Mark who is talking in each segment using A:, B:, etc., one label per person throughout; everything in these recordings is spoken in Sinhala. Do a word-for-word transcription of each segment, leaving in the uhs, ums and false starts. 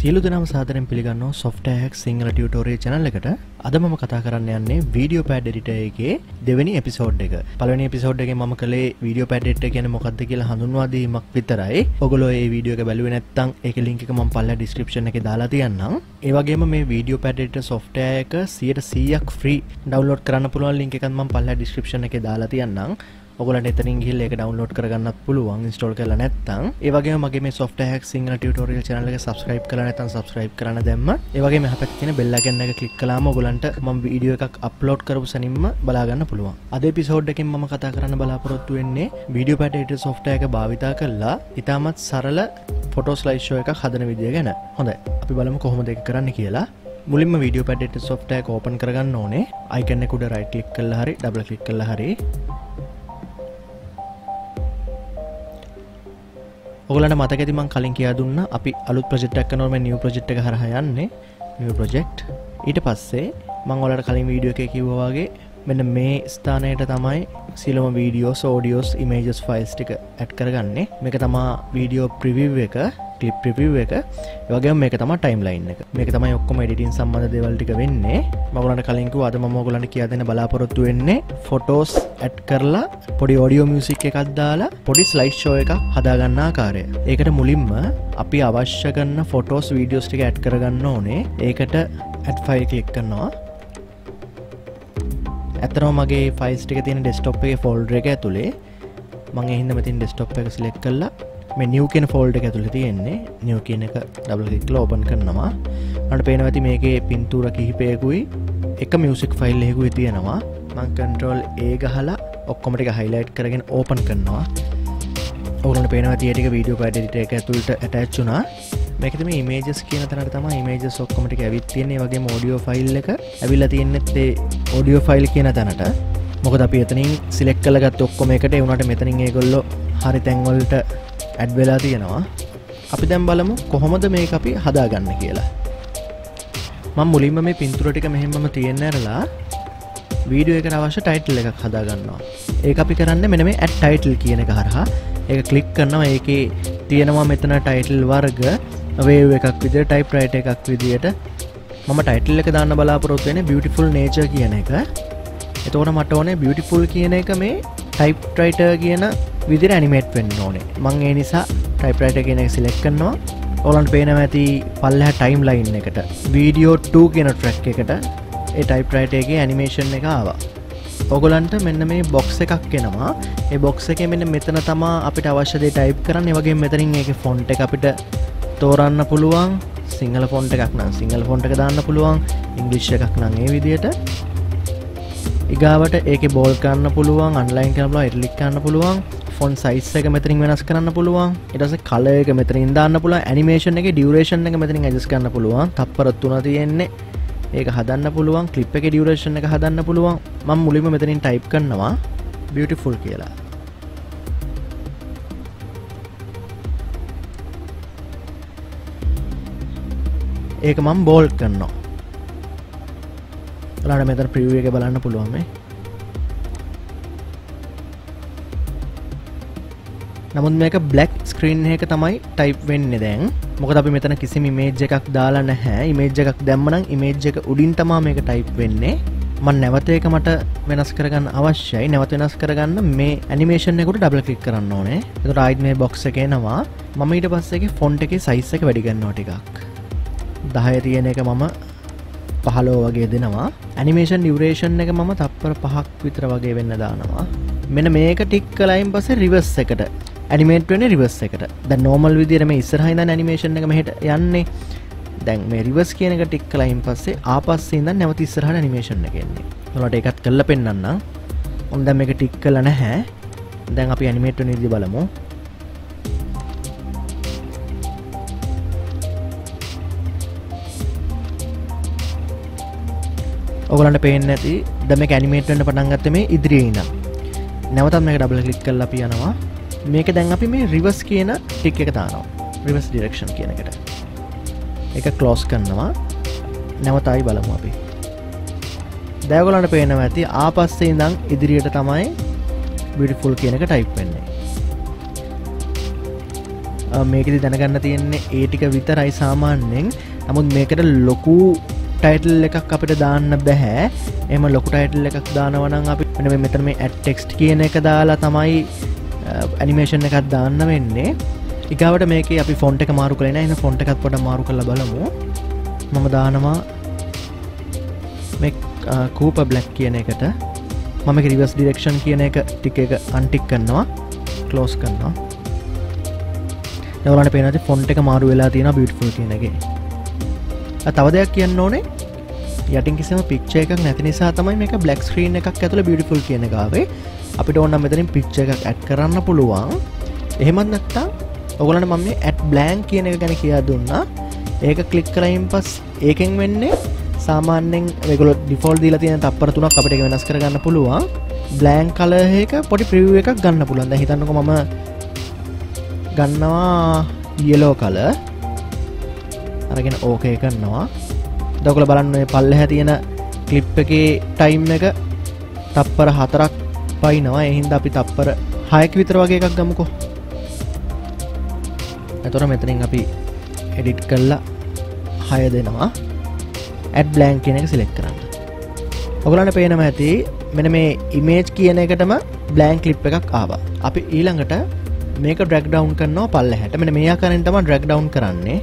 A: සියලු දෙනාම සාදරයෙන් පිළිගන්නවා Software Hacks Sinhala tutorial channel එකට. අද මම කතා කරන්න යන්නේ Video Pad Editor එකේ දෙවෙනි එපිසෝඩ් එක. පළවෙනි එපිසෝඩ් එකේ මම කළේ Video Pad Editor කියන්නේ මොකක්ද කියලා හඳුන්වා දීමක් විතරයි. ඔයගොල්ලෝ මේ වීඩියෝ එක බැලුවේ නැත්නම් ඒකේ link එක මම පල්ලා description එකේ දාලා තියන්නම්. ඒ වගේම මේ Video Pad Editor software එක one hundred percent free download කරන්න පුළුවන් link එකත් මම පල්ලා description එකේ දාලා තියන්නම්. ඔයගොල්ලන්ට එතනින් ගිහලා ඒක download කරගන්නත් පුළුවන් install කරලා නැත්නම්. ඒ වගේම මගේ මේ Software Hacks Sinhala tutorial channel එක subscribe කරලා නැත්නම් subscribe කරන්න දැම්ම. ඒ වගේම එහා පැත්තේ තියෙන bell icon එක click කළාම ඔයගොල්ලන්ට මම වීඩියෝ එකක් upload කරපු සැනින්ම බලා ගන්න පුළුවන්. අද episode එකෙන් මම කතා කරන්න බලාපොරොත්තු වෙන්නේ Video Pad Editor software එක භාවිතා කරලා ඉතාමත් සරල photo slideshow එකක් හදන විදිය ගැන. හොඳයි. අපි බලමු කොහොමද ඒක කරන්න කියලා. මුලින්ම Video Pad Editor software එක open කරගන්න ඕනේ. icon එක උඩ right click කරලා හරි double click කරලා හරි ඔයගලන්ට මතක ඇති මම කලින් කියා දුන්නා අපි අලුත් ප්‍රොජෙක්ට් එකක් කරනවා මේ new project එක හරහා යන්නේ new project ඊට පස්සේ මම ඔයාලට කලින් වීඩියෝ එකේ කිව්වා වගේ මෙන්න මේ ස්ථානයට තමයි සියලුම videos audios images files ටික add කරගන්නේ මේක තමයි video preview එක clip preview එක ඒ වගේම මේක තමයි timeline එක මේක තමයි ඔක්කොම editing සම්බන්ධ දේවල් ටික වෙන්නේ මම ඔයාලට කලින් කිව්වා අද මම ඔයගලන්ට කියා දෙන්න බලාපොරොත්තු වෙන්නේ photos add කරලා පොඩි audio music එකක් දාලා පොඩි slide show එකක් හදා ගන්න ආකාරය. ඒකට මුලින්ම අපි අවශ්‍ය කරන photos videos ටික add කරගන්න ඕනේ. ඒකට add file click කරනවා. ඇත්තටම මගේ files ටික තියෙන desktop එකේ folder එක ඇතුලේ මම ඒ හින්දා මෙතන desktop එක select කරලා මේ new කියන folder එක ඇතුලේ තියෙන්නේ new කියන එක double click කරලා open කරනවා. මට පේනවා ඇති මේකේ පින්තූර කිහිපයකුයි එක music file එකකුයි තියෙනවා. මම control A ගහලා ඔක්කොම ටික highlight කරගෙන open කරනවා. ඔයගොල්ලන්ට පේනවා ඇති ඒ ටික Video Pad Editor එක ඇතුළට attach වුණා. මේකෙදි මේ images කියන තැනට තමයි images ඔක්කොම ටික ඇවිත් තියෙන්නේ. ඒ වගේම audio file එක ඇවිල්ලා තියෙන්නත් ඒ audio file කියන තැනට. මොකද අපි එතනින් select කරලා ගත්ත ඔක්කොම එකට ඒ උනාට මෙතනින් ඒගොල්ලෝ හරි තැන් වලට add වෙලා තියෙනවා. අපි දැන් බලමු කොහොමද මේක අපි හදාගන්න කියලා. මම මුලින්ම මේ පින්තූර ටික මෙහෙමම තියෙන්න ඇරලා වීඩියෝ එකට අවශ්‍ය ටයිටල් එකක් හදා ගන්නවා. ඒක අපි කරන්නේ මෙන්න මේ add title කියන එක හරහා. ඒක ක්ලික් කරනවා. ඒකේ තියෙනවා මෙතන ටයිටල් වර්ග wave එකක් විදියට typewriter එකක් විදියට මම ටයිටල් එක දාන්න බලාපොරොත්තු වෙන්නේ beautiful nature කියන එක. එතකොට මට ඕනේ beautiful කියන එක මේ typewriter කියන විදියට animate වෙන්න ඕනේ. මම ඒ නිසා typewriter කියන එක select කරනවා. ඔයාලන්ට පේනවා ඇති පල්ලෙහා timeline එකට video two කියන track එකට ඒ typewriter එකේ animation එක ආවා. ඔයගොල්ලන්ට මෙන්න මේ box එකක් එනවා. ඒ box එකේ මෙන්න මෙතන තමයි අපිට අවශ්‍ය දේ type කරන්න. ඒ වගේම මෙතනින් ඒකේ font එක අපිට තෝරන්න පුළුවන්. සිංහල font එකක් නම් සිංහල font එක දාන්න පුළුවන්. english එකක් නම් ඒ විදියට. ඊගාවට ඒකේ bold කරන්න පුළුවන්, underline කරන්න පුළුවන්, italic කරන්න පුළුවන්. font size එක මෙතනින් වෙනස් කරන්න පුළුවන්. ඊට පස්සේ color එක මෙතනින් දාන්න පුළුවන්. animation එකේ duration එක මෙතනින් adjust කරන්න පුළුවන්. තප්පර තුන තියෙන්නේ. ඒක හදන්න පුළුවන්. clip එකේ duration එක හදන්න පුළුවන්. මම මුලින්ම මෙතනින් type කරනවා beautiful කියලා. ඒක මම bold කරනවා. ඔයාලට මෙතන preview එක බලන්න පුළුවන් මේ. නමුත් මේක black screen එක තමයි type වෙන්නේ දැන්. මොකද අපි මෙතන කිසිම image එකක් දාලා නැහැ. image එකක් දැම්ම නම් image එක උඩින් තමයි මේක type වෙන්නේ. මම නැවත ඒක මට වෙනස් කරගන්න අවශ්‍යයි. නැවත වෙනස් කරගන්න මේ animation එකට double click කරන්න ඕනේ. එතකොට ආයිත් මේ box එක එනවා. මම ඊට පස්සේ ඒකේ font එකේ size එක වැඩි කරනවා ටිකක්. දහය තියෙන එක මම පහළොව වගේ දෙනවා. animation duration එක මම තප්පර පහක් විතර වගේ වෙන්න දානවා. මෙන්න මේක ටික් කළායින් පස්සේ reverse එකට animate වෙන්නේ reverse එකට. දැන් normal විදියට මේ ඉස්සරහින් ඉඳන් animation එක මෙහෙට යන්නේ. දැන් මේ reverse කියන එක ටික් කළායින් පස්සේ ආපස්සේ ඉඳන් නැවත ඉස්සරහට animation එක එන්නේ. ඔයාලට ඒකත් කරලා පෙන්නන්නම්. මම දැන් මේක ටික් කළා නැහැ. දැන් අපි animate වෙන විදිය බලමු. ඔයගලන්ට පේන්නේ නැති දැන් මේක animate වෙන්න පටන් ගත්තේ මේ ඉදිරියේ ඉඳන්. නැවතත් මේක double click කරලා අපි යනවා. මේක දැන් අපි මේ reverse කියන ටික් එක දානවා. reverse direction කියන එකට. ඒක close කරනවා. නැවත ආයි බලමු අපි. දැන් ඔයගලන්ට පේනවා ඇති ආපස්සේ ඉඳන් ඉදිරියට තමයි beautiful කියන එක type වෙන්නේ. මේකෙදි දැනගන්න තියෙන්නේ ඒ ටික විතරයි සාමාන්‍යයෙන්. නමුත් මේකට ලොකු ටයිටල් එකක් අපිට දාන්න බෑ. එහෙම ලොකු ටයිටල් එකක් දානවා නම් අපි මෙන්න මේ මෙතන මේ add text කියන එක දාලා තමයි ඇනිමේෂන් එකක් දාන්න වෙන්නේ. ඊගාවට මේකේ අපි ෆොන්ට් එක මාරු කරලා නැහැ. එහෙනම් ෆොන්ට් එකත් පොඩ්ඩක් මාරු කරලා බලමු. මම දානවා මේ Cooper Black කියන එකට. මම මේක reverse direction කියන එක ටික එක අන්ටික් කරනවා, close කරනවා. දැන් ඔයාලට පේනවා ෆොන්ට් එක මාරු වෙලා තියෙනවා beautiful කියන එකේ. තව දෙයක් කියන්න ඕනේ, යටින් කිසිම පික්චර් එකක් නැති නිසා තමයි මේක black screen එකක් ඇතුළේ beautiful කියන එක ආවේ. අපිට ඕන නම් මෙතනින් පික්චර් එකක් add කරන්න පුළුවන්. එහෙමත් නැත්නම් ඔයගොල්ලන්ට මම මේ add blank කියන එක ගැන කියලා දුන්නා. ඒක ක්ලික් කරයින් පස්සේ ඒකෙන් වෙන්නේ සාමාන්‍යයෙන් මේගොල්ලෝ default දීලා තියෙන තප්පර තුනක් අපිට ඒක වෙනස් කරගන්න පුළුවන්. blank color එක පොඩි preview එකක් ගන්න පුළුවන්. දැන් හිතන්නකෝ මම ගන්නවා yellow color. අරගෙන ඕකේ කරනවා. දැන් ඔයගොල්ලෝ බලන්න මේ පල්ලෙහා තියෙන ක්ලිප් එකේ ටයිම් එක තප්පර හතරක් පයින්නවා. ඒ හින්දා අපි තප්පර හයක විතර වගේ එකක් ගමුකෝ. එතකොට මෙතනින් අපි edit කරලා හය දෙනවා. add blank කියන එක select කරන්න. ඔයගොල්ලන්ට පේනවා ඇති මෙන්න මේ image කියන එකටම blank clip එකක් ආවා. අපි ඊළඟට මේක drag down කරනවා පල්ලෙහාට. මෙන්න මේ ආකාරයෙන් තමයි drag down කරන්නේ.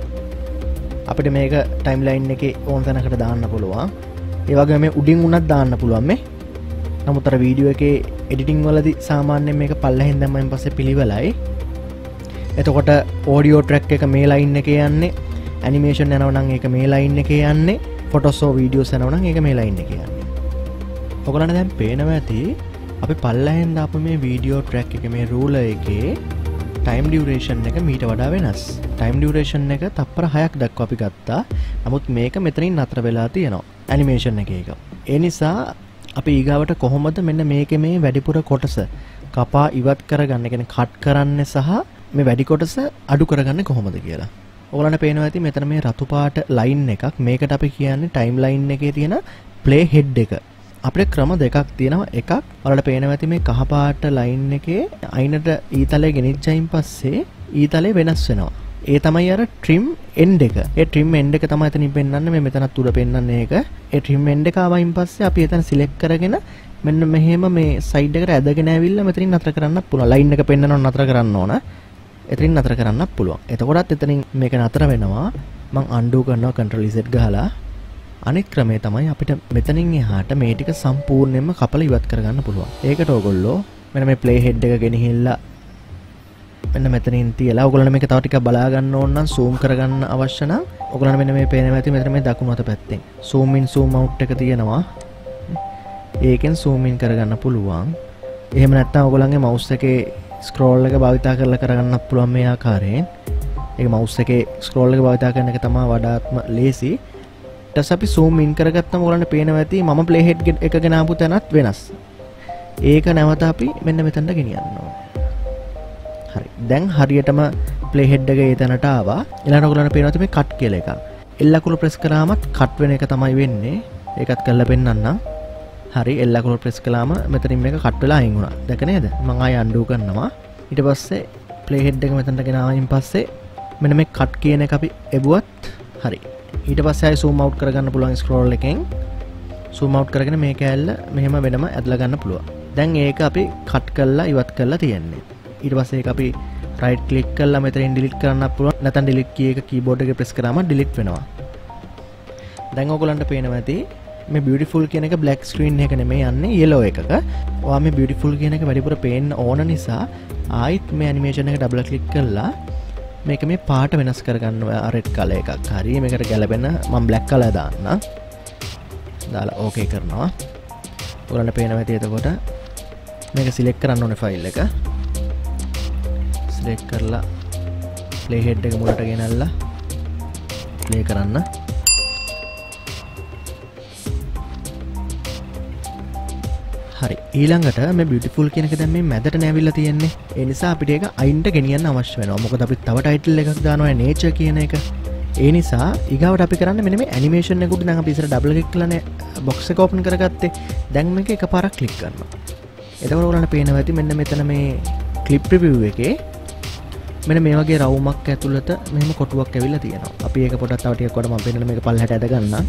A: අපිට මේක timeline එකේ ඕන තැනකට දාන්න පුළුවන්. ඒ වගේම මේ උඩින් උනත් දාන්න පුළුවන් මේ. නමුත් අර වීඩියෝ එකේ editing වලදී සාමාන්‍යයෙන් මේක පල්ලෙහෙන් දැම්මයින් පස්සේ පිළිවෙලයි. එතකොට audio track එක මේ line එකේ යන්නේ, animation යනවා නම් ඒක මේ line එකේ යන්නේ, photos or videos යනවා නම් ඒක මේ line එකේ යන්නේ. ඔයගොල්ලන්ට දැන් පේනවා ඇති අපි පල්ලෙහෙන් දාපු මේ video track එකේ මේ ruler එකේ time duration එක මීට වඩා වෙනස්. time duration එක තප්පර හයක් දක්වා අපි ගත්තා. නමුත් මේක මෙතනින් නතර වෙලා තියෙනවා animation එකේ එක. ඒ නිසා අපි ඊගාවට කොහොමද මෙන්න මේකේ මේ වැඩිපුර කොටස කපා ඉවත් කරගන්න, කියන්නේ කට් කරන්න සහ මේ වැඩි කොටස අඩු කරගන්න කොහොමද කියලා. ඔයගොල්ලන්ට පේනවා ඇති මෙතන මේ රතු පාට line එකක්. මේකට අපි කියන්නේ timeline එකේ තියෙන play head එක. අපිට ක්‍රම දෙකක් තියෙනවා. එකක් ඔයාලට පේනවා ඇති මේ කහ පාට line එකේ අයිනට ඊතලයේ ගෙනිච්චයින් පස්සේ ඊතලේ වෙනස් වෙනවා. ඒ තමයි අර trim end එක. ඒ trim end එක තමයි එතනින් පෙන්වන්නේ. මේ මෙතනත් උඩ පෙන්වන්නේ ඒක. ඒ trim end එක ආවයින් පස්සේ අපි එතන select කරගෙන මෙන්න මෙහෙම මේ side එකට ඇදගෙන ඇවිල්ලා මෙතනින් නතර කරන්නත් පුළුවන්. line එක පෙන්නනව නතර කරන්න ඕන. එතනින් නතර කරන්නත් පුළුවන්. එතකොටත් එතනින් මේක නතර වෙනවා. මම undo කරනවා control Z ගහලා. අනිත් ක්‍රමය තමයි අපිට මෙතනින් එහාට මේ ටික සම්පූර්ණයෙන්ම කපලා ඉවත් කරගන්න පුළුවන්. ඒකට ඕගොල්ලෝ මෙන්න මේ play head එක ගෙනහිල්ලා මෙන්න මෙතනින් තියලා ඔයගොල්ලෝ මේක තව ටිකක් බලා ගන්න ඕන නම් zoom කරගන්න අවශ්‍ය නම් ඔයගොල්ලෝ මෙන්න මේ පේනවා ඇති මෙතන මේ දකුණු අත පැත්තෙන් zoom in zoom out එක තියෙනවා. ඒකෙන් zoom in කරගන්න පුළුවන්. එහෙම නැත්නම් ඔයගොල්ලන්ගේ mouse එකේ scroll එක භාවිතා කරලා කරගන්නත් පුළුවන් මේ ආකාරයෙන්. ඒක mouse එකේ scroll එක භාවිතා කරන එක තමයි වඩාත්ම ලේසි. ඊට පස්සේ අපි zoom in කරගත්තම ඔයගොල්ලන්ට පේනවා ඇති මම play head එක ගෙන ආපු තැනත් වෙනස්. ඒක නැවත අපි මෙන්න මෙතනට ගෙනියන්න ඕනේ. හරි. දැන් හරියටම play head එක ඒ තැනට ආවා. ඊළඟට ඔයගොල්ලන්ට පේනවා මේ cut කියලා එක. L අකුර press කරාමත් cut වෙන එක තමයි වෙන්නේ. ඒකත් කරලා පෙන්නන්නම්. හරි. L අකුර press කළාම මෙතනින් මේක cut වෙලා අයින් වුණා. දැක නේද? මම ආයෙ undo කරනවා. ඊට පස්සේ play head එක මෙතනට ගෙනාවින් පස්සේ මෙන්න මේ cut කියන එක අපි එබුවත් හරි. ඊට පස්සේ ආයෙ zoom out කරගන්න පුළුවන් scroll එකෙන්. zoom out කරගෙන මේ කෑල්ල මෙහෙම වෙනම ඇදලා ගන්න පුළුවන්. දැන් ඒක අපි cut කරලා ඉවත් කරලා තියෙන්නේ. ඊට පස්සේ ඒක අපි right click කරලා මෙතනින් delete කරන්නත් පුළුවන්. නැත්නම් delete key එක keyboard එකේ press කරාම delete වෙනවා. දැන් ඔයගොල්ලන්ට පේනවා ඇති මේ beautiful කියන එක black screen එක නෙමෙයි යන්නේ yellow එකක. ඔයා මේ beautiful කියන එක වැඩිපුර පේන්න ඕන නිසා ආයිත් මේ animation එක double click කරලා මේක මේ පාට වෙනස් කරගන්න ඔයා red color එකක්. හරි. මේකට ගැලපෙන මම black color දාන්නම්. දාලා okay කරනවා. ඔයාලට පේනවා ඇති එතකොට මේක select කරන්න ඕනේ file එක. select කරලා play head එක මුලට ගෙනල්ලා play කරන්න. හරි. ඊළඟට මේ beautiful කියන එක දැන් මේ මැදට නෑවිලා තියෙන්නේ. ඒ නිසා අපිට ඒක අයින්ට ගෙනියන්න අවශ්‍ය වෙනවා. මොකද අපි තව title එකක් දානවා nature කියන එක. ඒ නිසා ඊගාවට අපි කරන්නේ මෙන්න මේ animation එක උඩ දැන් අපි ඉස්සර double click කරලානේ box එක open කරගත්තේ. දැන් මේක එකපාරක් click කරනවා. එතකොට ඔයාලට පේනවා ඇති මෙන්න මෙතන මේ clip preview එකේ මෙන්න මේ වගේ රවුමක් ඇතුළත මෙහෙම කොටුවක් ඇවිල්ලා තියෙනවා. අපි ඒක පොඩ්ඩක් තව ටිකක් කොට මම පෙන්නන මේක පල්ලහැට ඇද ගන්නම්.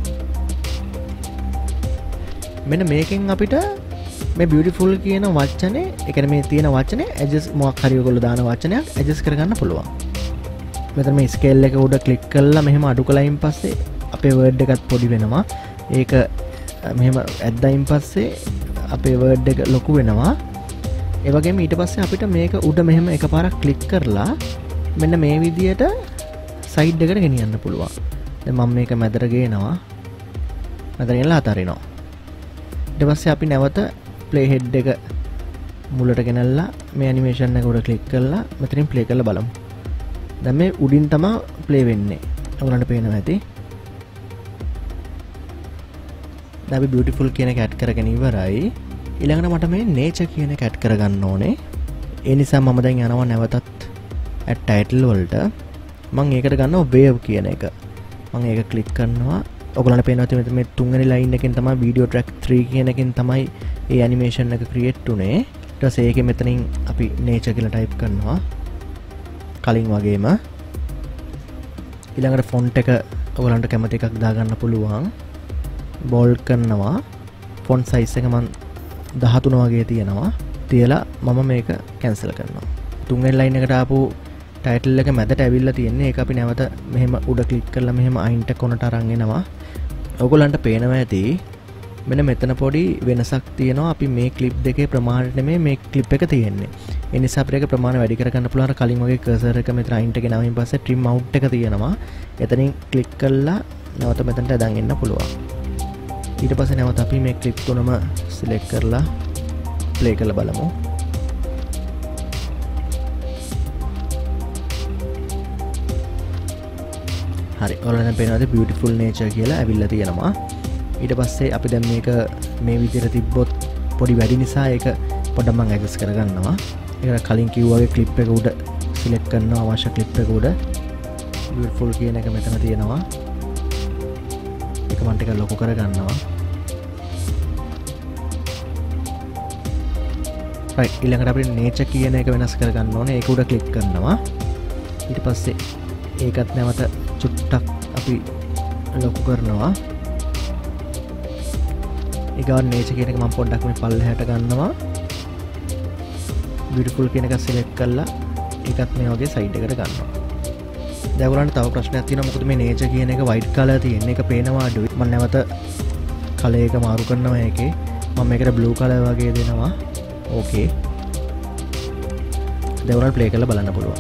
A: මෙන්න මේකෙන් අපිට මේ beautiful කියන වචනේ, ඒ කියන්නේ මේ තියෙන වචනේ adjust මොකක් හරි ඔයගොල්ලෝ දාන වචනයක් adjust කරගන්න පුළුවන්. මෙතන මේ scale එක උඩ click කරලා මෙහෙම අඩු කළයින් පස්සේ අපේ word එකත් පොඩි වෙනවා. ඒක මෙහෙම ඇද්දයින් පස්සේ අපේ word එක ලොකු වෙනවා. ඒ වගේම ඊට පස්සේ අපිට මේක උඩ මෙහෙම එකපාරක් click කරලා මෙන්න මේ විදියට side එකට ගෙනියන්න පුළුවන්. දැන් මම මේක මැදට ගේනවා. මැදට ගෙනලා අතාරිනවා. ඊට පස්සේ අපි නැවත play head එක මුලට ගෙනල්ලා මේ animation එක උඩ click කරලා මෙතනින් play කරලා බලමු. දැන් මේ උඩින් තමයි play වෙන්නේ. ඔයගලන්ට පේනවා ඇති. දැන් අපි beautiful කියන එක add කරගෙන ඉවරයි. ඊළඟට මට මේ nature කියන එක add කරගන්න ඕනේ. ඒ නිසා මම දැන් යනවා නැවතත් add title වලට. මම ඒකට ගන්නවා wave කියන එක. මම ඒක click කරනවා. ඔයගලන්ට පේනවා ඇති මෙතන මේ තුන්වෙනි line එකෙන් තමයි video track three කියන එකෙන් තමයි ඒ animation එක create උනේ. ඊට පස්සේ ඒකෙ මෙතනින් අපි nature කියලා type කරනවා. කලින් වගේම ඊළඟට font එක ඔයගලන්ට කැමති එකක් දාගන්න පුළුවන්. bold කරනවා. font size එක මම දහතුන වගේ තියෙනවා. තියලා මම මේක cancel කරනවා. තුන්වෙනි line එකට ආපු title එක මැදට ඇවිල්ලා තියෙන්නේ. ඒක අපි නැවත මෙහෙම උඩ click කරලා මෙහෙම අයින්ට කොනට අරන් එනවා. ඔයගලන්ට පේනවා ඇති මෙන්න මෙතන පොඩි වෙනසක් තියෙනවා. අපි මේ clip දෙකේ ප්‍රමාණයට නෙමෙයි මේ clip එක තියෙන්නේ. ඒ නිසා අපිට ඒක ප්‍රමාණය වැඩි කරගන්න පුළුවන්. අර කලින් වගේ cursor එක මෙතන අයින්ට ගෙනාවින් පස්සේ trim out එක තියෙනවා. එතනින් click කරලා නැවත මෙතනට අදන් එන්න පුළුවන්. ඊට පස්සේ නැවත අපි මේ clip තුනම select කරලා play කරලා බලමු. හරි. ඔයාලට පේනවාද beautiful nature කියලා ඇවිල්ලා තියෙනවා. ඊට පස්සේ අපි දැන් මේක මේ විදිහට තිබ්බොත් පොඩි වැඩි නිසා ඒක පොඩ්ඩක් මම adjust කරගන්නවා. ඒකට කලින් කිව්වා වගේ clip එක උඩ select කරනවා අවශ්‍ය clip එක උඩ. beautiful කියන එක මෙතන තියෙනවා. ඒක මම ටිකක් ලොකු කරගන්නවා. right. ඊළඟට අපිට nature කියන එක වෙනස් කරගන්න ඕනේ. ඒක උඩ click කරනවා. ඊට පස්සේ ඒකත් නැවත චුට්ටක් අපි ලොකු කරනවා. ඊගාව nature කියන එක මම පොඩ්ඩක් මේ පල්ලෙහාට ගන්නවා. beautiful කියන එක select කරලා ඒකත් මේ වගේ side එකට ගන්නවා. දැන් ඔයගොල්ලන්ට තව ප්‍රශ්නයක් තියෙනවා. මොකද මේ nature කියන එක white color තියෙන එක පේනවා අඩුයි. මම නැවත color එක මාරු කරනවා ඒකේ. මම මේකට blue color වගේ දෙනවා. okay. දැන් ඔයාලට play කරලා බලන්න පුළුවන්.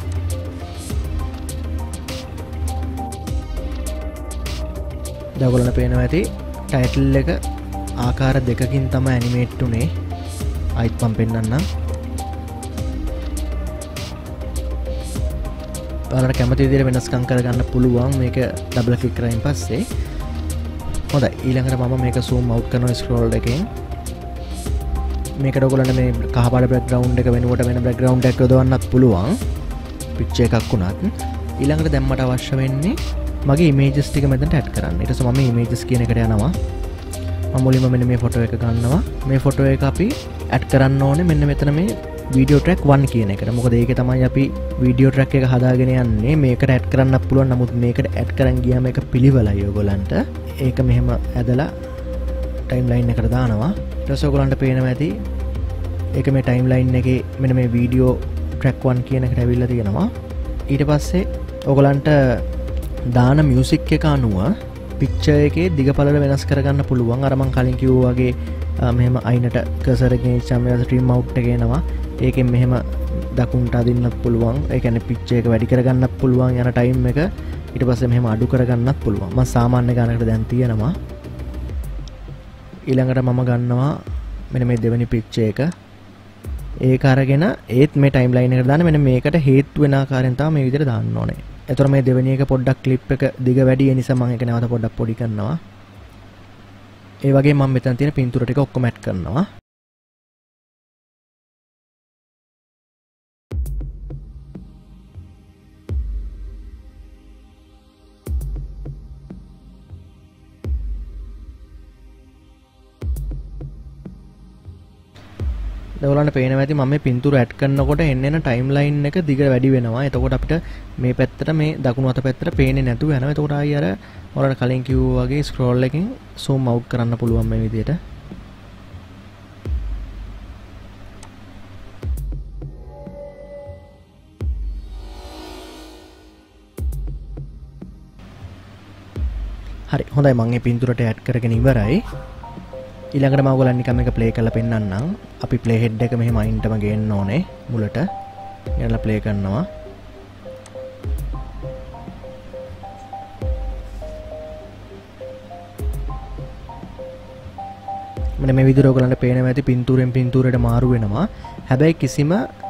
A: දැන් ඔයගොල්ලන්ට පේනවා ඇති title එක ආකාර දෙකකින් තමයි animate උනේ. ආයිත් මම පෙන්නන්නම්. ඔයාලට කැමති විදිහට වෙනස්කම් කරගන්න පුළුවන් මේක double click කරායින් පස්සේ. හොඳයි. ඊළඟට මම මේක zoom out කරනවා scroll එකෙන්. මේකට ඔයගොල්ලන්ට මේ කහ පාට background එක වෙනුවට වෙන background එකක් යොදවන්නත් පුළුවන්. picture එකක් වුණත්. ඊළඟට දැන් මට අවශ්‍ය වෙන්නේ මගේ images ටික මෙතනට add කරන්න. ඊට පස්සේ මම images කියන එකට යනවා. මම මුලින්ම මෙන්න මේ photo එක ගන්නවා. මේ photo එක අපි add කරන්න ඕනේ මෙන්න මෙතන මේ video track one කියන එකට. මොකද ඒකේ තමයි අපි video track එක හදාගෙන යන්නේ. මේකට add කරන්නත් පුළුවන්. නමුත් මේකට add කරන් ගියාම ඒක පිළිවෙලයි ඔයගොල්ලන්ට. ඒක මෙහෙම ඇදලා timeline එකට දානවා. ඊට පස්සේ ඔයගොල්ලන්ට පේනවා ඇති ඒක මේ timeline එකේ මෙන්න මේ video track one කියන එකට ඇවිල්ලා තියෙනවා. ඊට පස්සේ ඔයගොල්ලන්ට දාන මියුසික් එක අනුව පික්චර් එකේ දිගපළල වෙනස් කරගන්න පුළුවන්. අර මං කලින් කිව්වා වගේ මෙහෙම අයිනට කර්සර් එකෙන් ඉස්සම යාස ට්‍රිම් අවුට් එක එනවා. ඒකෙන් මෙහෙම දකුණට අදින්නත් පුළුවන්. ඒ කියන්නේ පික්චර් එක වැඩි කරගන්නත් පුළුවන් යන ටයිම් එක. ඊට පස්සේ මෙහෙම අඩු කරගන්නත් පුළුවන්. මම සාමාන්‍ය ගානකට දැන් තියෙනවා. ඊළඟට මම ගන්නවා මෙන්න මේ දෙවෙනි පික්චර් එක. ඒක අරගෙන ඒත් මේ ටයිම්ලයින් එකට දාන්න මෙන්න මේකට හේතු වෙන ආකාරයෙන් තමයි මේ විදිහට දාන්න ඕනේ. එතකොට මේ දෙවෙනි එක පොඩ්ඩක් ක්ලිප් එක දිග වැඩි ඒ නිසා මම ඒක නැවත පොඩ්ඩක් පොඩි කරනවා. ඒ වගේ මම මෙතන තියෙන පින්තූර ටික ඔක්කොම ඇඩ් කරනවා. ඔයාලන්ට පේනවා ඇති මම මේ පින්තූර ඇඩ් කරනකොට එන්න එන ටයිම්ලයින් එක දිග වැඩි වෙනවා. එතකොට අපිට මේ පැත්තට මේ දකුණු අත පැත්තට පේන්නේ නැතුව යනවා. එතකොට ආයි අර ඔයාලට කලින් කිව්වා වගේ ස්ක්‍රෝල් එකෙන් zoom out කරන්න පුළුවන් මේ විදිහට. හරි හොඳයි මම මේ පින්තූරට ඇඩ් කරගෙන ඉවරයි. ඊළඟට මම ඔයගොල්ලන් නිකම් එක ප්ලේ කරලා පෙන්නන්නම්. අපි ප්ලේ හෙඩ් එක මෙහෙම අයින්ටම ගේන්න ඕනේ මුලට. ඊළඟට ප්ලේ කරනවා. මෙන්න මේ විදිහට ඔයගොල්ලන්ට පේනවා ඇති පින්තූරෙන් පින්තූරයට මාරු වෙනවා. හැබැයි කිසිම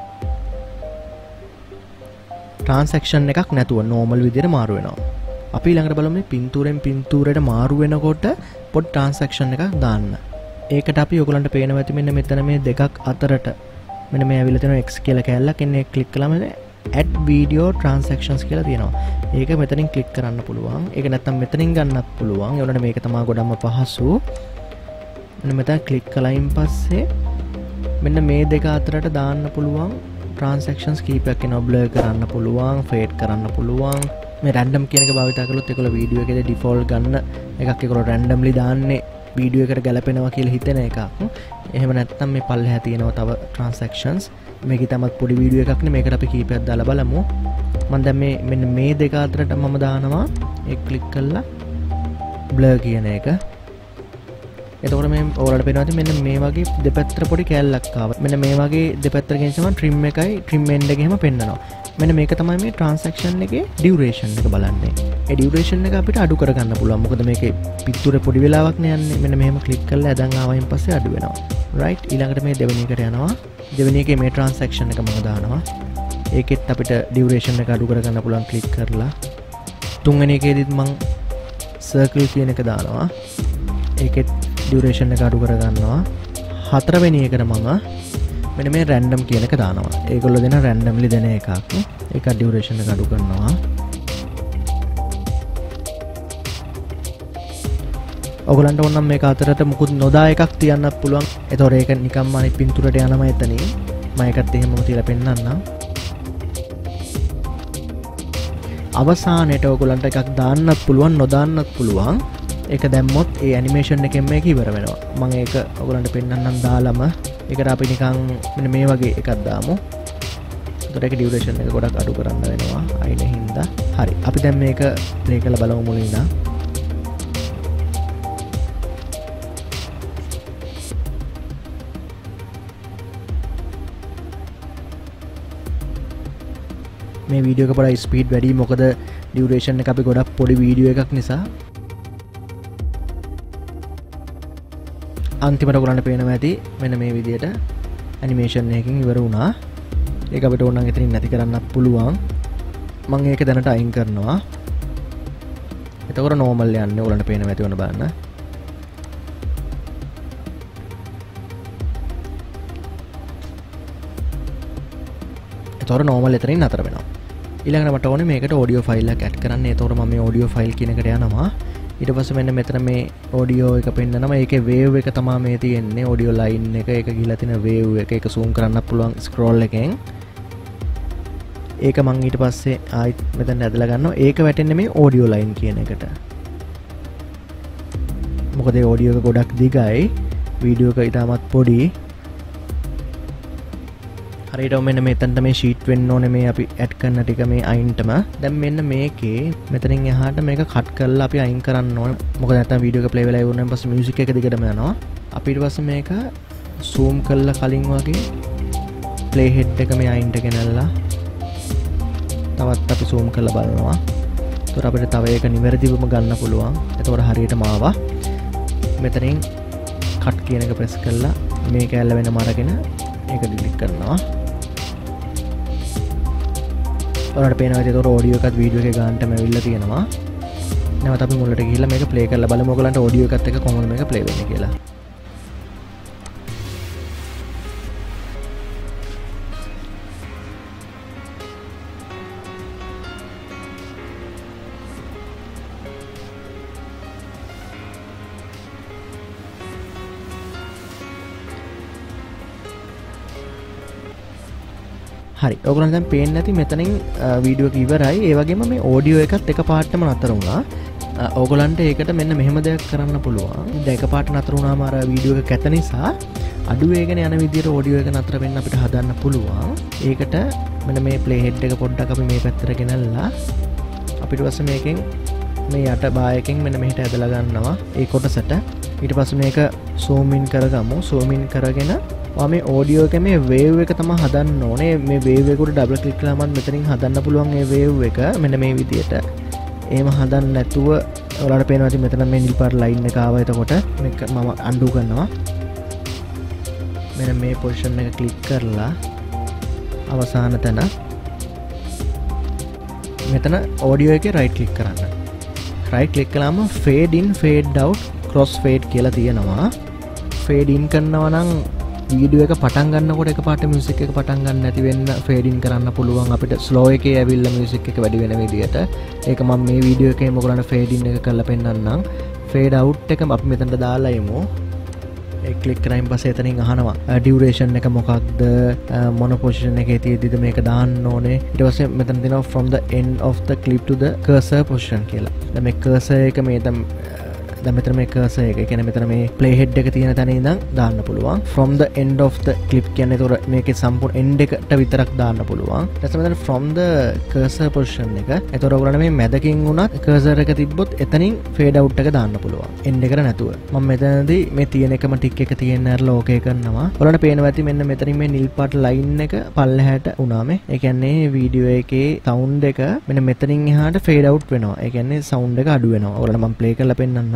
A: ට්‍රාන්සැක්ෂන් එකක් නැතුව නෝමල් විදිහට මාරු වෙනවා. අපි ඊළඟට බලමු මේ පින්තූරෙන් පින්තූරයට මාරු වෙනකොට පොඩ් ට්‍රාන්සැක්ෂන් එකක් දාන්න. ඒකට අපි ඔයගොල්ලන්ට පේනවා ඇති මෙන්න මෙතන මේ දෙකක් අතරට මෙන්න මේ ඇවිල්ලා තියෙනවා X කියලා කැලලක්. එන්නේ ඒක ක්ලික් කළාම add video transactions කියලා තියෙනවා. ඒක මෙතනින් ක්ලික් කරන්න පුළුවන්. ඒක නැත්තම් මෙතනින් ගන්නත් පුළුවන්. ඒ වුණාට මේක තමයි ගොඩක්ම පහසු. මෙන්න මෙතන ක්ලික් කළයින් පස්සේ මෙන්න මේ දෙක අතරට දාන්න පුළුවන් transactions කීපයක් එනවා. blur කරන්න පුළුවන්, fade කරන්න පුළුවන්. මේ random කියන එක භාවිත කළොත් ඒකල වීඩියෝ එකේ default ගන්න එකක් ඒකල randomly දාන්නේ වීඩියෝ එකට ගැලපෙනවා කියලා හිතෙන එකක්. එහෙම නැත්නම් මේ පල්ලෙහා තියෙනවා තව transactions. මේකේ තමත් පොඩි වීඩියෝ එකක් නේ. මේකට අපි කීපයක් දාලා බලමු. මම දැන් මේ මෙන්න මේ දෙක අතරට මම දානවා ඒක ක්ලික් කරලා blur කියන එක. එතකොට මේ ඔයාලට පේනවා මෙන්න මේ වගේ දෙපැත්තට පොඩි කැලලක් ආවා. මෙන්න මේ වගේ දෙපැත්තට ගෙනිච්චම trim එකයි trim end එක එහෙම පෙන්නනවා. මෙන්න මේක තමයි මේ transaction එකේ duration එක බලන්නේ. ඒ duration එක අපිට අඩු කරගන්න පුළුවන්. මොකද මේකේ පිටුරේ පොඩි වෙලාවක් නේ යන්නේ. මෙන්න මෙහෙම ක්ලික් කරලා ඇදන් ආවයින් පස්සේ අඩු වෙනවා. right ඊළඟට මේ දෙවෙනි එකට යනවා. දෙවෙනි එකේ මේ transaction එක මම දානවා. ඒකෙත් අපිට duration එක අඩු කරගන්න පුළුවන් ක්ලික් කරලා. තුන්වෙනි එකේදීත් මම circle කියන එක දානවා. ඒකෙත් duration එක අඩු කරගන්නවා. හතරවෙනි එකට මම මෙන්න මේ random කියන එක දානවා. ඒගොල්ලෝ දෙන randomly දෙන එකක්. ඒක duration එක අඩු කරනවා. ඔයගලන්ට ඕනම් මේක අතරට මුකුත් නොදා එකක් තියන්නත් පුළුවන්. ඒතොර ඒක නිකම්ම අනිත් පින්තූරයට යනවා එතනින්. මම ඒකත් එහෙමම තියලා පෙන්නන්නම්. අවසානයේට ඔයගලන්ට එකක් දාන්නත් පුළුවන් නොදාන්නත් පුළුවන්. ඒක දැම්මොත් ඒ ඇනිමේෂන් එකෙන් මේක ඉවර වෙනවා. මම ඒක ඔයගලන්ට පෙන්නන්නම් දාලම. ඒකට අපි නිකන් මෙන්න මේ වගේ එකක් දාමු. ඒතර ඒක ඩියුරේෂන් එක ගොඩක් අඩු කරන්න වෙනවා. අයිනේ හින්දා. හරි. අපි දැන් මේක ප්ලේ කරලා බලමු මුලින් ඉඳන්. මේ වීඩියෝ එක පොඩ්ඩක් ස්පීඩ් වැඩි මොකද ඩියුරේෂන් එක අපි ගොඩක් පොඩි වීඩියෝ එකක් නිසා. අන්තිමට ඔයගලන්ට පේනවා ඇති මෙන්න මේ විදිහට ඇනිමේෂන් එකකින් ඉවර වුණා. ඒක අපිට ඕන නම් එතනින් නැති කරන්නත් පුළුවන්. මම ඒක දැනට අයින් කරනවා. එතකොට normal යන්නේ ඔයගලන්ට පේනවා ඇති වුණ බලන්න. එතකොට normal එතනින් නතර වෙනවා. ඊළඟට මට ඕනේ මේකට audio file එකක් add කරන්න. එතකොට මම මේ audio file කියන එකට යනවා. ඊට පස්සේ මෙන්න මෙතන මේ audio එක පෙන්නනවා. ඒකේ wave එක තමයි මේ තියෙන්නේ. audio line එක ඒක ගිහලා තියෙන wave එක ඒක zoom කරන්න පුළුවන් scroll එකෙන්. ඒක මම ඊට පස්සේ ආයිත් මෙතන ඇදලා ගන්නවා. ඒක වැටෙන්නේ මේ audio line කියන එකට. මොකද ඒ audio එක ගොඩක් දිගයි. වීඩියෝ එක ඉතාමත් පොඩි. හරියට මෙන්න මෙතනට මේ sheet වෙන්න ඕනේ මේ අපි add කරන ටික මේ අයින්ටම. දැන් මෙන්න මේකේ මෙතනින් එහාට මේක cut කරලා අපි අයින් කරන්න ඕනේ. මොකද නැත්නම් වීඩියෝ එක play වෙලා ඉවරනන් පස්සේ music එක දිගටම යනවා. අපි ඊට පස්සේ මේක zoom කරලා කලින් වගේ play head එක මේ අයින්ට ගෙනල්ලා තවත් අපි zoom කරලා බලනවා. ඒතකොට අපිට තව ඒක නිවැරදිවම ගන්න පුළුවන්. ඒතකොට හරියටම ආවා. මෙතනින් cut කියන එක press කරලා මේ කැල්ල වෙනම අරගෙන ඒක delete කරනවා. ඔයාලට පේනවා ඒක audio එකත් video එකේ ගන්නටම ඇවිල්ලා තියෙනවා. නැවත අපි මුලට ගිහිල්ලා මේක play කරලා බලමු ඔයගලන්ට audio එකත් එක්ක කොහොමද මේක play වෙන්නේ කියලා. හරි ඔයගොල්ලන් දැන් පේන්නේ නැති මෙතනින් වීඩියෝ එක ඉවරයි ඒ වගේම මේ ඔඩියෝ එකත් එකපාරටම නතර වුණා ඔයගොල්ලන්ට ඒකට මෙන්න මෙහෙම දෙයක් කරන්න පුළුවන් දැන් එකපාරට නතර වුණාම අර වීඩියෝ එක කැත නිසා අඩු වේගන යන විදියට ඔඩියෝ එක නතර වෙන්න අපිට හදන්න පුළුවන් ඒකට මෙන්න මේ ප්ලේ හෙඩ් එක පොඩ්ඩක් අපි මේ පැත්තට ගෙනල්ලා අපිට පස්සේ මේකෙන් මේ යට බායකින් මෙන්න මෙහෙට ඇදලා ගන්නවා ඒ කොටසට ඊට පස්සේ මේක zoom in කරගමු zoom in කරගෙන ඔයා මේ ඔඩියෝ එකේ මේ වේව් එක තමයි හදන්න ඕනේ මේ වේව් එකට ඩබල් ක්ලික් කළාම මෙතනින් හදන්න පුළුවන් මේ වේව් එක මෙන්න මේ විදියට එහෙම හදන්න නැතුව ඔයාලට පේනවා ඉතින් මෙතන මේ නිල් පාට ලයින් එක ආවා එතකොට මේක මම අන්ඩු කරනවා මෙන්න මේ පොසිෂන් එක ක්ලික් කරලා අවසාන තැන මෙතන ඔඩියෝ එකේ රයිට් ක්ලික් කරන්න රයිට් ක්ලික් කළාම fade in fade out cross fade කියලා තියෙනවා fade in කරනවා නම් වීඩියෝ එක පටන් ගන්නකොට එකපාරට මියුසික් එක පටන් ගන්න නැති වෙන්න fade in කරන්න පුළුවන් අපිට slow එකේ ඇවිල්ලා මියුසික් එක වැඩි වෙන විදියට ඒක මම මේ වීඩියෝ එකේම ඔයගොල්ලන්ට fade in එක කරලා පෙන්නන්නම් fade out එක අපි මෙතනට දාලා යමු ඒ ක්ලික් කරායින් පස්සේ එතනින් අහනවා ඩියුරේෂන් එක මොකක්ද මොන පොසිෂන් එකේ තියෙද්දිද මේක දාන්න ඕනේ ඊට පස්සේ මෙතන තියෙනවා from the end of the clip to the cursor position කියලා දැන් මේ cursor එක මේ දැන් දැන් මෙතන මේ cursor එක කියන්නේ මෙතන මේ play head එක තියෙන තැන ඉඳන් දාන්න පුළුවන් from the end of the clip කියන්නේ ඒතොර මේකේ සම්පූර්ණ end එකට විතරක් දාන්න පුළුවන් ඊට පස්සේ මෙතන from the cursor position එක ඒතොර ඔයගොල්ලෝ මේ මැදකින් උනත් cursor එක තිබ්බොත් එතනින් fade out එක දාන්න පුළුවන් end එකට නැතුව මම මෙතනදී මේ තියෙන එකම ටික් එක තියෙන ඇරලා ඕකේ කරනවා ඔයාලට පේනවා ඇති මෙන්න මෙතනින් මේ නිල් පාට line එක පල්ලෙහාට උනාම ඒ කියන්නේ වීඩියෝ එකේ sound එක මෙන්න මෙතනින් එහාට fade out වෙනවා ඒ කියන්නේ sound එක අඩු වෙනවා ඔයාලට මම play කරලා පෙන්නන්නම්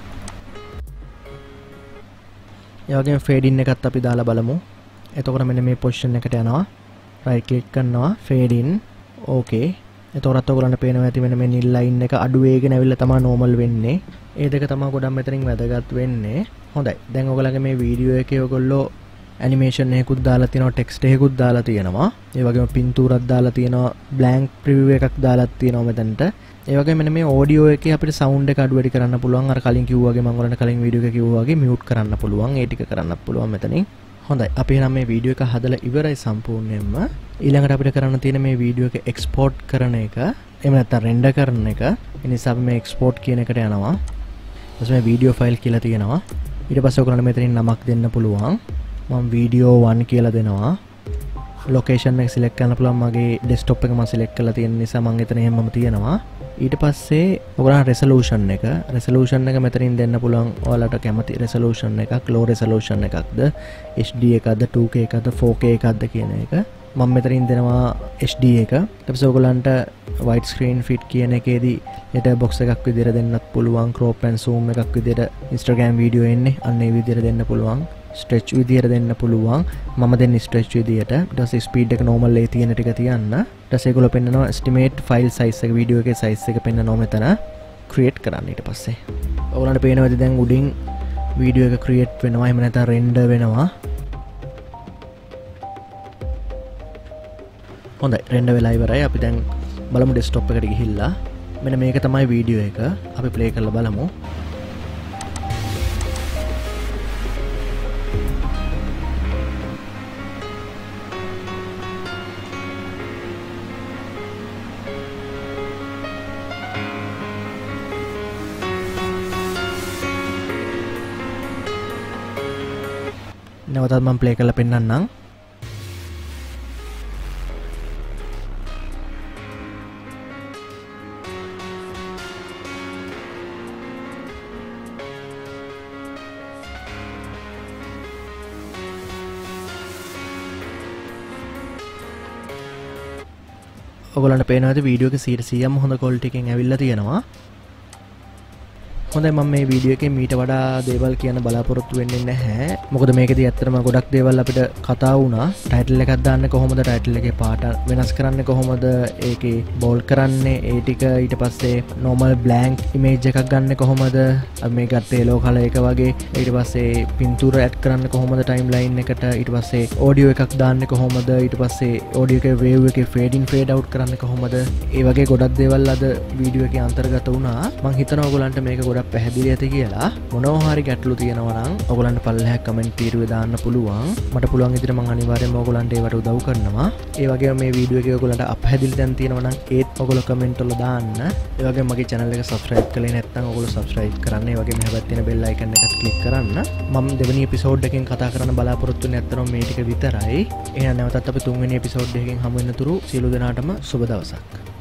A: ඒ වගේම fade in එකත් අපි දාලා බලමු. එතකොට මෙන්න මේ පොසිෂන් එකට යනවා. right click කරනවා fade in. okay. එතකොටත් ඔයගොල්ලන්ට පේනවා ඇති මෙන්න මේ නිල් line එක අඩු වේගෙන ඇවිල්ලා තමයි normal වෙන්නේ. ඒ දෙක තමයි ගොඩක් මෙතනින් වැදගත් වෙන්නේ. හොඳයි. දැන් ඔයගොල්ලන්ගේ මේ වීඩියෝ එකේ ඔයගොල්ලෝ animation එකකුත් දාලා තියෙනවා, text එකකුත් දාලා තියෙනවා. ඒ වගේම පින්තූරක් දාලා තියෙනවා, blank preview එකක් දාලා තියෙනවා මෙතනට. ඒ වගේම මෙන්න මේ ඔඩියෝ එකේ අපිට sound එක අඩු වැඩි කරන්න පුළුවන්. අර කලින් කිව්වා වගේ මම ඔයාලට කලින් වීඩියෝ එකේ කිව්වා වගේ mute කරන්න පුළුවන්. ඒ ටික කරන්න පුළුවන් මෙතනින්. හොඳයි. අපි එහෙනම් මේ වීඩියෝ එක හදලා ඉවරයි සම්පූර්ණයෙන්ම. ඊළඟට අපිට කරන්න තියෙන මේ වීඩියෝ එක export කරන එක. එහෙම නැත්නම් render කරන එක. ඒ නිසා අපි මේ export කියන එකට යනවා. ඊට පස්සේ මේ video file කියලා තියෙනවා. ඊට පස්සේ ඔයගොල්ලන්ට මෙතනින් නමක් දෙන්න පුළුවන්. මම video one කියලා දෙනවා. location එක select කරන්න පුළුවන්. මගේ desktop එක මම select කරලා තියෙන නිසා මම එතන එහෙමම තියෙනවා. ඊට පස්සේ ඔයගොල්ලන් resolution එක resolution එක මෙතනින් දෙන්න පුළුවන් ඔයාලට කැමති resolution එකක් low resolution එකක්ද H D එකක්ද two K එකක්ද four K එකක්ද කියන එක මම මෙතනින් දෙනවා H D එක ඊට පස්සේ ඔයගොල්ලන්ට wide screen fit කියන එකේදී letter box එකක් විදිහට දෙන්නත් පුළුවන් crop and zoom එකක් විදිහට Instagram video එන්නේ අන්න ඒ විදිහට දෙන්න පුළුවන් stretch විදියට දෙන්න පුළුවන් මම දෙන්නේ stretch විදියට ඊට පස්සේ speed එක normal ඒ තියෙන ටික තියන්න ඊට පස්සේ ඒගොල්ලෝ පෙන්නනවා estimate file size එක වීඩියෝ එකේ size එක පෙන්නනවා මෙතන create කරන්න ඊට පස්සේ ඔයගොල්ලන්ට පේනවාද දැන් උඩින් වීඩියෝ එක create වෙනවා එහෙම නැත්නම් render වෙනවා හොඳයි render වෙලා ඉවරයි අපි දැන් බලමු desktop එකට ගිහිල්ලා මෙන්න මේක තමයි වීඩියෝ එක අපි play කරලා බලමු නැවතත් මම ප්ලේ කරලා පෙන්නන්නම් ඔයගොල්ලන්ට පේනවාද වීඩියෝ එක one hundred percent හොඳ ක්වොලිටි එකකින් ඇවිල්ලා තියෙනවා හොඳයි මම මේ වීඩියෝ එකේ මීට වඩා දේවල් කියන්න බලාපොරොත්තු වෙන්නේ නැහැ. මොකද මේකදී ඇත්තටම ගොඩක් දේවල් අපිට කතා වුණා. ටයිටල් එකක් දාන්න කොහොමද ටයිටල් එකේ පාට වෙනස් කරන්නේ කොහොමද ඒකේ බෝල්ඩ් කරන්නේ ඒ ටික ඊට පස්සේ normal blank image එකක් ගන්න කොහොමද අපි මේ ගත්තේ yellow color එක වගේ ඊට පස්සේ පින්තූර ඇඩ් කරන්න කොහොමද timeline එකට ඊට පස්සේ audio එකක් දාන්න කොහොමද ඊට පස්සේ audio එකේ wave එකේ fade in fade out කරන්න කොහොමද ඒ වගේ ගොඩක් දේවල් අද වීඩියෝ එකේ අන්තර්ගත වුණා. මම හිතනවා ඔයගොල්ලන්ට මේක ගොඩක් ගොඩක් පැහැදිලි ඇති කියලා. මොනවා හරි ගැටලු තියෙනවා නම් ඔයගොල්ලන්ට පල්ලෙහා කමෙන්ට් තීරුවේ දාන්න පුළුවන්. මට පුළුවන් විදිහට මම අනිවාර්යෙන්ම ඔයගොල්ලන්ට ඒවට උදව් කරනවා. ඒ වගේම මේ වීඩියෝ එකේ ඔයගොල්ලන්ට අපහැදිලි තැන් තියෙනවා නම් ඒත් ඔයගොල්ලෝ කමෙන්ට් වල දාන්න. ඒ වගේම මගේ channel එක subscribe කරලා නැත්නම් ඔයගොල්ලෝ subscribe කරන්න. ඒ වගේම මෙහා පැත්තේ තියෙන bell icon එකත් click කරන්න. මම දෙවෙනි episode එකෙන් කතා කරන්න බලාපොරොත්තු වෙන්නේ නැත්නම් මේ ටික විතරයි. එහෙනම් නැවතත් අපි තුන්වෙනි episode එකකින් හමු වෙනතුරු සියලු දෙනාටම සුබ දවසක්.